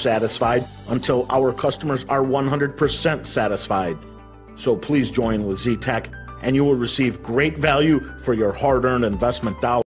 satisfied until our customers are 100% satisfied. So please join with ZTech, and you will receive great value for your hard-earned investment dollars.